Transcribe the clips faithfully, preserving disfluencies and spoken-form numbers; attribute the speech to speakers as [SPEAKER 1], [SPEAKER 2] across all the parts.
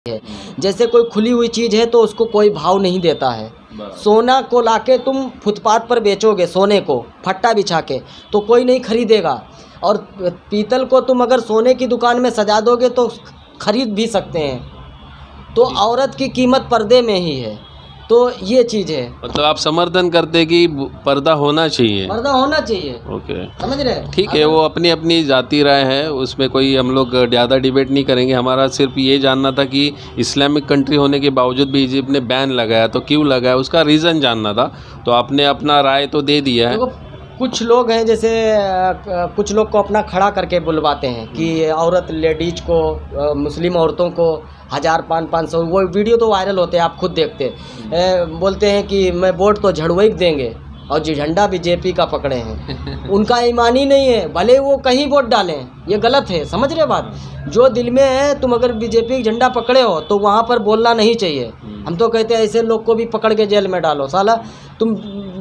[SPEAKER 1] है। जैसे कोई खुली हुई चीज़ है तो उसको कोई भाव नहीं देता है। सोना को लाके तुम फुटपाथ पर बेचोगे, सोने को फट्टा बिछा के, तो कोई नहीं खरीदेगा। और पीतल को तुम अगर सोने की दुकान में सजा दोगे तो खरीद भी सकते हैं। तो औरत की कीमत पर्दे में ही है। तो ये चीज़ है।
[SPEAKER 2] मतलब आप समर्थन करते कि पर्दा होना चाहिए,
[SPEAKER 1] पर्दा होना चाहिए।
[SPEAKER 2] ओके,
[SPEAKER 1] समझ रहे हैं?
[SPEAKER 2] ठीक है। वो अपनी अपनी जाती राय है, उसमें कोई हम लोग ज़्यादा डिबेट नहीं करेंगे। हमारा सिर्फ ये जानना था कि इस्लामिक कंट्री होने के बावजूद भी इजिप्ट ने बैन लगाया, तो क्यों लगाया, उसका रीज़न जानना था। तो आपने अपना राय तो दे दिया है।
[SPEAKER 1] देखो, कुछ लोग हैं जैसे कुछ लोग को अपना खड़ा करके बुलवाते हैं कि औरत लेडीज को, मुस्लिम औरतों को हज़ार पाँच पाँच सौ, वो वीडियो तो वायरल होते हैं, आप खुद देखते हैं। बोलते हैं कि मैं वोट तो झड़वई देंगे और जी झंडा बीजेपी का पकड़े हैं। उनका ईमान ही नहीं है, भले वो कहीं वोट डालें, ये गलत है। समझ रहे बात? जो दिल में है, तुम अगर बीजेपी झंडा पकड़े हो तो वहाँ पर बोलना नहीं चाहिए। हम तो कहते हैं ऐसे लोग को भी पकड़ के जेल में डालो। साला तुम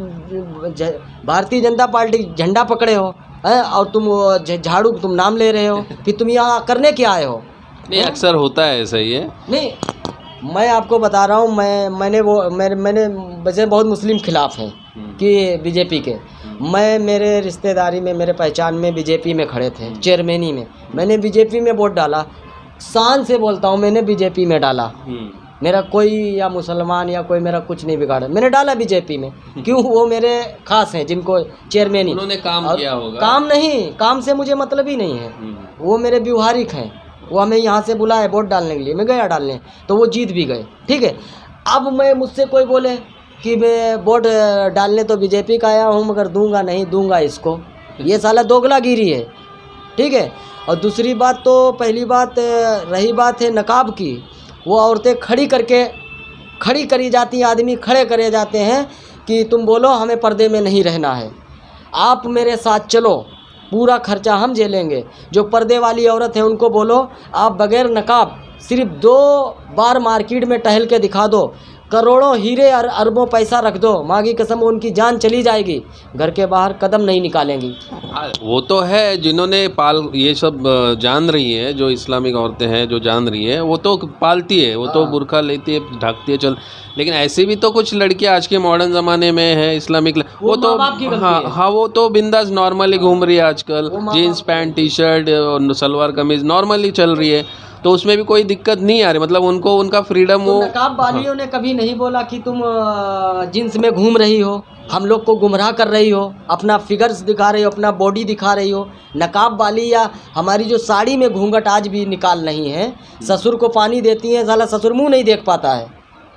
[SPEAKER 1] भारतीय जनता पार्टी झंडा पकड़े हो है और तुम झाड़ू तुम नाम ले रहे हो, फिर तुम यहाँ करने क्या आए हो?
[SPEAKER 2] नहीं, अक्सर होता है ऐसा ही है।
[SPEAKER 1] नहीं, मैं आपको बता रहा हूँ, मैं मैंने वो मैंने मैंने वैसे बहुत मुस्लिम खिलाफ हैं कि बीजेपी के। मैं मेरे रिश्तेदारी में, मेरे पहचान में बीजेपी में खड़े थे, चेयरमैनी में। मैंने बीजेपी में वोट डाला, शान से बोलता हूँ, मैंने बीजेपी में डाला। मेरा कोई या मुसलमान या कोई मेरा कुछ नहीं बिगाड़ा, मैंने डाला बीजेपी में। क्यों? वो मेरे खास हैं जिनको चेयरमैनी,
[SPEAKER 2] उन्होंने काम किया होगा।
[SPEAKER 1] काम नहीं, काम से मुझे मतलब ही नहीं है। वो मेरे व्यवहारिक हैं, वो हमें यहाँ से बुलाए वोट डालने के लिए, मैं गया डालने, तो वो जीत भी गए। ठीक है। अब मैं मुझसे कोई बोले कि मैं वोट डालने तो बीजेपी का आया हूँ मगर दूंगा नहीं, दूंगा इसको, ये साला दोगलागिरी है। ठीक है। और दूसरी बात, तो पहली बात रही बात है नकाब की, वो औरतें खड़ी करके खड़ी करी जाती हैं, आदमी खड़े करे जाते हैं कि तुम बोलो हमें पर्दे में नहीं रहना है, आप मेरे साथ चलो, पूरा खर्चा हम झेलेंगे। जो पर्दे वाली औरत है उनको बोलो आप बगैर नकाब सिर्फ दो बार मार्केट में टहल के दिखा दो, करोड़ों हीरे और अरबों पैसा रख दो, माँ की कसम उनकी जान चली जाएगी, घर के बाहर कदम नहीं निकालेंगी।
[SPEAKER 2] वो तो है जिन्होंने पाल ये सब जान रही है, जो इस्लामिक औरतें हैं जो जान रही है, वो तो पालती है, वो तो बुर्का लेती है, ढकती है, चल। लेकिन ऐसे भी तो कुछ लड़कियां आज के मॉडर्न ज़माने में है इस्लामिक, वो, वो तो हाँ हाँ वो तो बिंदास नॉर्मली घूम रही है आजकल, जीन्स पैंट टी शर्ट और सलवार कमीज नॉर्मली चल रही है, तो उसमें भी कोई दिक्कत नहीं आ रही। मतलब उनको उनका फ्रीडम।
[SPEAKER 1] तो
[SPEAKER 2] वो
[SPEAKER 1] नकाब वालियों ने कभी नहीं बोला कि तुम जीन्स में घूम रही हो, हम लोग को गुमराह कर रही हो, अपना फिगर्स दिखा रही हो, अपना बॉडी दिखा रही हो। नकाब वाली या हमारी जो साड़ी में घूंघट आज भी निकाल नहीं है, ससुर को पानी देती हैं, साला ससुर मुंह नहीं देख पाता है।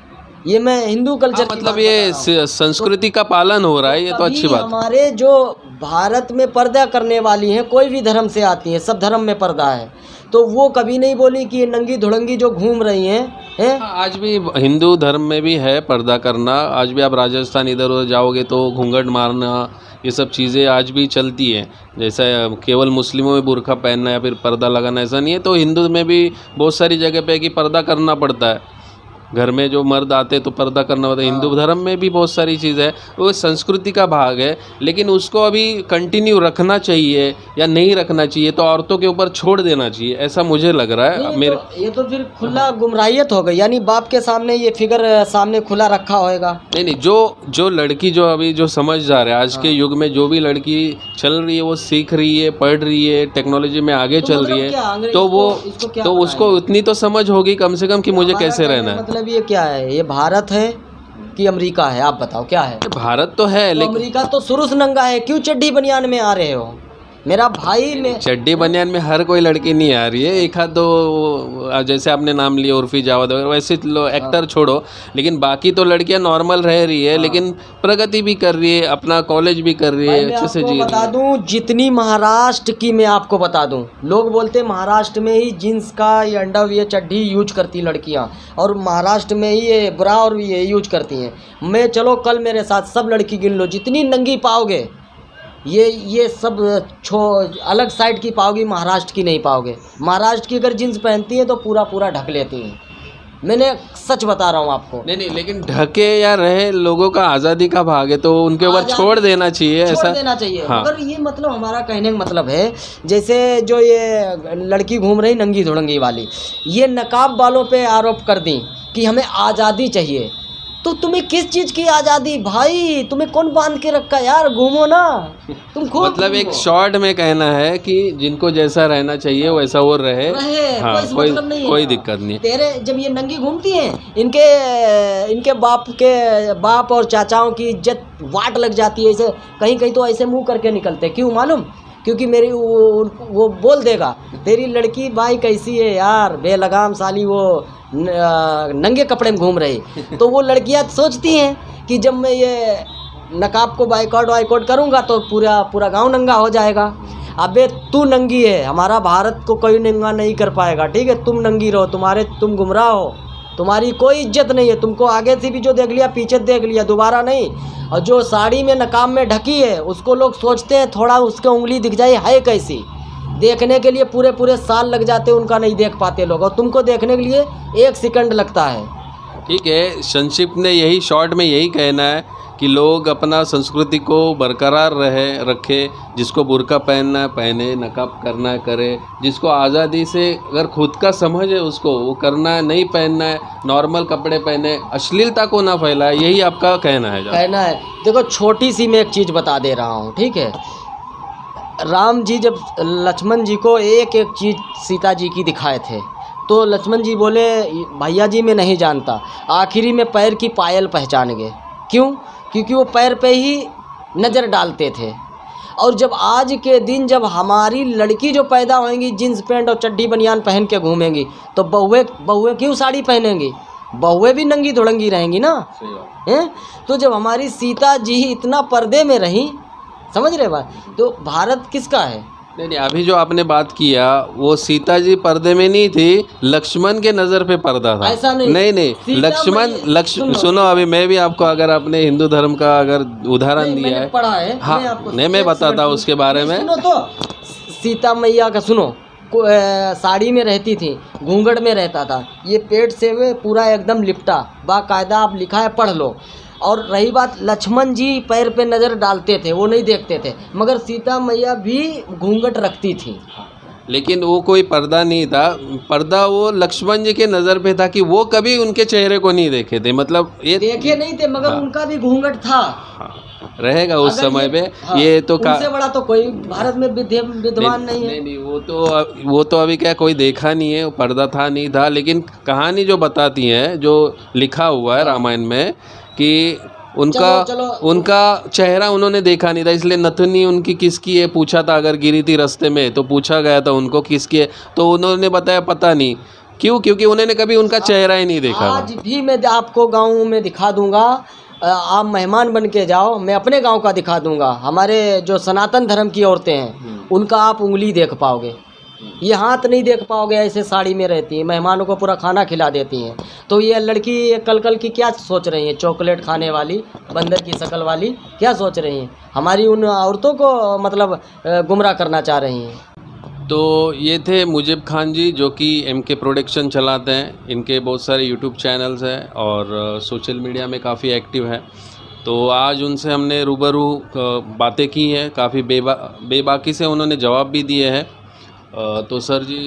[SPEAKER 1] ये मैं हिंदू कल्चर,
[SPEAKER 2] मतलब ये संस्कृति का पालन हो रहा है, ये तो अच्छी बात।
[SPEAKER 1] हमारे जो भारत में पर्दा करने वाली हैं, कोई भी धर्म से आती हैं, सब धर्म में पर्दा है, तो वो कभी नहीं बोली कि ये नंगी धुड़ंगी जो घूम रही हैं हैं।
[SPEAKER 2] आज भी हिंदू धर्म में भी है पर्दा करना। आज भी आप राजस्थान इधर उधर जाओगे तो घूंघट मारना, ये सब चीज़ें आज भी चलती हैं। जैसे केवल मुस्लिमों में बुर्का पहनना या फिर पर्दा लगाना ऐसा नहीं है, तो हिंदू में भी बहुत सारी जगह पे कि पर्दा करना पड़ता है। घर में जो मर्द आते तो पर्दा करना होता है। हिंदू धर्म में भी बहुत सारी चीज़ है, वो संस्कृति का भाग है, लेकिन उसको अभी कंटिन्यू रखना चाहिए या नहीं रखना चाहिए, तो औरतों के ऊपर छोड़ देना चाहिए, ऐसा मुझे लग रहा है। मेरे
[SPEAKER 1] तो, ये तो फिर खुला गुमराहियत हो गई, यानी बाप के सामने ये फिगर सामने खुला रखा होएगा। नहीं
[SPEAKER 2] नहीं, जो जो लड़की जो अभी जो समझदार है आज के युग में, जो भी लड़की चल रही है, वो सीख रही है, पढ़ रही है, टेक्नोलॉजी में आगे चल रही है, तो वो तो उसको उतनी तो समझ होगी कम से कम कि मुझे कैसे रहना है।
[SPEAKER 1] मतलब ये क्या है, ये भारत है कि अमेरिका है? आप बताओ क्या है?
[SPEAKER 2] भारत तो है, लेकिन
[SPEAKER 1] अमेरिका तो शुरू से नंगा है, क्यों चड्डी बनियान में आ रहे हो? मेरा भाई में
[SPEAKER 2] चड्डी बनियान में हर कोई लड़की नहीं आ रही है, एक आध दो जैसे आपने नाम लिया उर्फी जावेद वगैरह, वैसे लो एक्टर छोड़ो, लेकिन बाकी तो लड़कियां नॉर्मल रह रही है, लेकिन प्रगति भी कर रही है, अपना कॉलेज भी कर रही है, अच्छे से जी रही है।
[SPEAKER 1] बता दूं, जितनी महाराष्ट्र की मैं आपको बता दूं, लोग बोलते हैं महाराष्ट्र में ही जीन्स का ये अंडरवियर चड्डी यूज करती लड़कियां, और महाराष्ट्र में ही ये ब्रा और ये यूज करती हैं। मैं चलो कल मेरे साथ सब लड़की गिन लो, जितनी नंगी पाओगे ये ये सब छो अलग साइड की पाओगी, महाराष्ट्र की नहीं पाओगे। महाराष्ट्र की अगर जीन्स पहनती हैं तो पूरा पूरा ढक लेती हैं, मैंने सच बता रहा हूँ आपको।
[SPEAKER 2] नहीं नहीं, लेकिन ढके या रहे लोगों का आज़ादी का भाग है, तो उनके ऊपर छोड़ देना चाहिए,
[SPEAKER 1] छोड़
[SPEAKER 2] ऐसा
[SPEAKER 1] देना चाहिए।
[SPEAKER 2] हाँ।
[SPEAKER 1] मगर ये मतलब हमारा कहने का मतलब है, जैसे जो ये लड़की घूम रही नंगी धुड़ंगी वाली, ये नकाब वालों पे आरोप कर दी कि हमें आज़ादी चाहिए। तो तुम्हें किस चीज़ की आज़ादी भाई? तुम्हें कौन बांध के रखा यार? घूमो ना तुम खुद।
[SPEAKER 2] मतलब एक शॉर्ट में कहना है कि जिनको जैसा रहना चाहिए वैसा वो रहे,
[SPEAKER 1] रहे
[SPEAKER 2] हाँ,
[SPEAKER 1] कोई
[SPEAKER 2] कोई
[SPEAKER 1] मतलब नहीं है।
[SPEAKER 2] कोई दिक्कत नहीं है।
[SPEAKER 1] तेरे जब ये नंगी घूमती हैं, इनके इनके बाप के बाप और चाचाओं की इज्जत वाट लग जाती है। ऐसे कहीं कहीं तो ऐसे मुंह करके निकलते, क्यों मालूम? क्योंकि मेरी वो, वो बोल देगा तेरी लड़की भाई कैसी है यार, बेलगाम साली, वो नंगे कपड़े में घूम रही। तो वो लड़कियां सोचती हैं कि जब मैं ये नकाब को बाइकआउट वाइकआउट करूँगा तो पूरा पूरा गांव नंगा हो जाएगा। अबे तू नंगी है, हमारा भारत को कोई नंगा नहीं कर पाएगा, ठीक है? तुम नंगी रहो, तुम्हारे तुम गुमराह हो, तुम्हारी कोई इज्जत नहीं है। तुमको आगे से भी जो देख लिया पीछे देख लिया, दोबारा नहीं। और जो साड़ी में नकाब में ढकी है उसको लोग सोचते हैं थोड़ा उसके उंगली दिख जाए है कैसी, देखने के लिए पूरे पूरे साल लग जाते हैं, उनका नहीं देख पाते लोग, और तुमको देखने के लिए एक सेकंड लगता है।
[SPEAKER 2] ठीक है, संक्षिप्त में यही शॉर्ट में यही कहना है कि लोग अपना संस्कृति को बरकरार रहे रखे, जिसको बुर्का पहनना है पहने, नकाब करना है करे, जिसको आज़ादी से अगर खुद का समझ है उसको वो करना है, नहीं पहनना है नॉर्मल कपड़े पहने, अश्लीलता को ना फैलाए, यही आपका कहना है?
[SPEAKER 1] कहना है। देखो छोटी सी मैं एक चीज़ बता दे रहा हूँ, ठीक है? राम जी जब लक्ष्मण जी को एक एक चीज़ सीता जी की दिखाए थे, तो लक्ष्मण जी बोले भैया जी मैं नहीं जानता। आखिरी में पैर की पायल पहचान गए। क्यों? क्योंकि वो पैर पे ही नज़र डालते थे। और जब आज के दिन जब हमारी लड़की जो पैदा होंगी जींस पैंट और चड्डी बनियान पहन के घूमेंगी, तो बहुए बहुए क्यों साड़ी पहनेंगी? बहुए भी नंगी धुड़ंगी रहेंगी ना, हैं? तो जब हमारी सीता जी इतना पर्दे में रहीं, समझ रहे बात? तो भारत किसका है?
[SPEAKER 2] नहीं नहीं, अभी जो आपने बात किया वो सीता जी पर्दे में नहीं थी, लक्ष्मण के नज़र पे पर्दा था।
[SPEAKER 1] ऐसा नहीं,
[SPEAKER 2] नहीं नहीं, लक्ष्मण लक्ष्मण सुनो, अभी मैं भी आपको अगर अपने हिंदू धर्म का अगर उदाहरण दिया है,
[SPEAKER 1] पढ़ा है,
[SPEAKER 2] हाँ
[SPEAKER 1] मैं आपको
[SPEAKER 2] नहीं मैं बताता हूँ उसके बारे में।
[SPEAKER 1] सुनो तो, सीता मैया का सुनो, साड़ी में रहती थी, घूंघट में रहता था, ये पेट से वे पूरा एकदम लिपटा, बाकायदा आप लिखा है पढ़ लो। और रही बात, लक्ष्मण जी पैर पे नज़र डालते थे, वो नहीं देखते थे, मगर सीता मैया भी घूंघट रखती थी।
[SPEAKER 2] लेकिन वो कोई पर्दा नहीं था, पर्दा वो लक्ष्मण जी के नज़र पे था कि वो कभी उनके चेहरे को नहीं देखे थे, मतलब ये
[SPEAKER 1] देखे नहीं थे, मगर
[SPEAKER 2] हाँ,
[SPEAKER 1] उनका भी घूंघट था।
[SPEAKER 2] हाँ, रहेगा उस समय पे।
[SPEAKER 1] हाँ,
[SPEAKER 2] ये तो का
[SPEAKER 1] उनसे बड़ा तो कोई भारत में विद्वान नहीं है।
[SPEAKER 2] नहीं नहीं, वो तो वो तो अभी क्या कोई देखा नहीं है, वो पर्दा था नहीं था, लेकिन कहानी जो बताती है, जो लिखा हुआ है रामायण में, कि उनका
[SPEAKER 1] चलो, चलो,
[SPEAKER 2] उनका चेहरा उन्होंने देखा नहीं था, इसलिए नथनी उनकी किसकी है पूछा था, अगर गिरी थी रास्ते में तो पूछा गया था उनको किसकी है, तो उन्होंने बताया पता नहीं। क्यों? क्योंकि उन्होंने कभी उनका चेहरा ही नहीं देखा।
[SPEAKER 1] आज भी मैं आपको गाँव में दिखा दूंगा, आप मेहमान बन के जाओ, मैं अपने गांव का दिखा दूंगा। हमारे जो सनातन धर्म की औरतें हैं उनका आप उंगली देख पाओगे, ये हाथ नहीं देख पाओगे, ऐसे साड़ी में रहती हैं, मेहमानों को पूरा खाना खिला देती हैं। तो ये लड़की ये कल कल की क्या सोच रही हैं? चॉकलेट खाने वाली, बंदर की शक्ल वाली क्या सोच रही हैं? हमारी उन औरतों को मतलब गुमराह करना चाह रही हैं।
[SPEAKER 2] तो ये थे मुजीब खान जी, जो कि एम के प्रोडक्शन चलाते हैं। इनके बहुत सारे यूट्यूब चैनल्स हैं और सोशल मीडिया में काफ़ी एक्टिव है। तो आज उनसे हमने रूबरू बातें की हैं, काफ़ी बेबा बेबाकी से उन्होंने जवाब भी दिए हैं। तो सर जी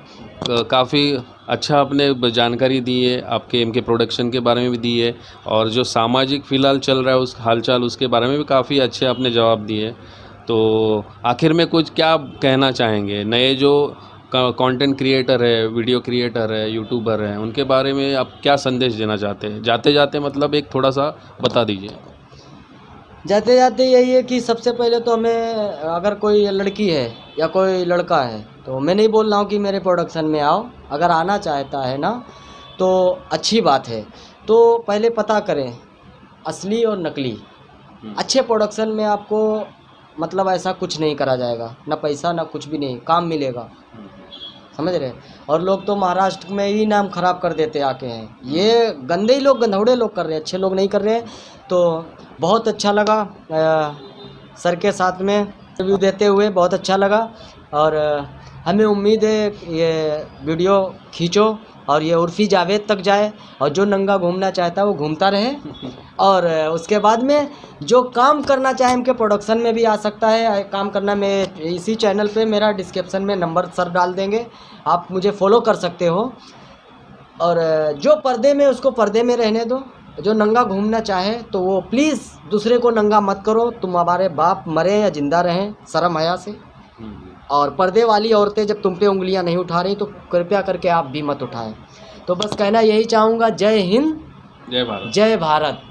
[SPEAKER 2] काफ़ी अच्छा अपने जानकारी दी है, आपके एम के प्रोडक्शन के बारे में भी दी है, और जो सामाजिक फ़िलहाल चल रहा है उस हालचाल उसके बारे में भी काफ़ी अच्छे आपने जवाब दिए। तो आखिर में कुछ क्या कहना चाहेंगे नए जो कंटेंट क्रिएटर है, वीडियो क्रिएटर है, यूट्यूबर हैं, उनके बारे में आप क्या संदेश देना चाहते हैं? जाते जाते मतलब एक थोड़ा सा बता दीजिए।
[SPEAKER 1] जाते जाते यही है कि सबसे पहले तो हमें, अगर कोई लड़की है या कोई लड़का है, तो मैं नहीं बोल रहा हूँ कि मेरे प्रोडक्शन में आओ, अगर आना चाहता है ना तो अच्छी बात है। तो पहले पता करें असली और नकली। अच्छे प्रोडक्शन में आपको मतलब ऐसा कुछ नहीं करा जाएगा, ना पैसा ना कुछ भी नहीं, काम मिलेगा, समझ रहे? और लोग तो महाराष्ट्र में ही नाम ख़राब कर देते आके हैं, ये गंदे ही लोग, गंधौड़े लोग कर रहे हैं, अच्छे लोग नहीं कर रहे हैं। तो बहुत अच्छा लगा आ, सर के साथ में रिव्यू देते हुए बहुत अच्छा लगा। और हमें उम्मीद है ये वीडियो खींचो और ये उर्फ़ी जावेद तक जाए, और जो नंगा घूमना चाहता है वो घूमता रहे। और उसके बाद में जो काम करना चाहे हमके प्रोडक्शन में भी आ सकता है काम करना। मैं इसी चैनल पे मेरा डिस्क्रिप्शन में नंबर सर डाल देंगे, आप मुझे फॉलो कर सकते हो। और जो पर्दे में उसको पर्दे में रहने दो, जो नंगा घूमना चाहे तो वो प्लीज़ दूसरे को नंगा मत करो। तुम हमारे बाप मरे या ज़िंदा रहें शर्म हया से। और पर्दे वाली औरतें जब तुम पे उंगलियां नहीं उठा रही तो कृपया करके आप भी मत उठाएं। तो बस कहना यही चाहूँगा, जय हिंद,
[SPEAKER 2] जय भारत।
[SPEAKER 1] जय भारत।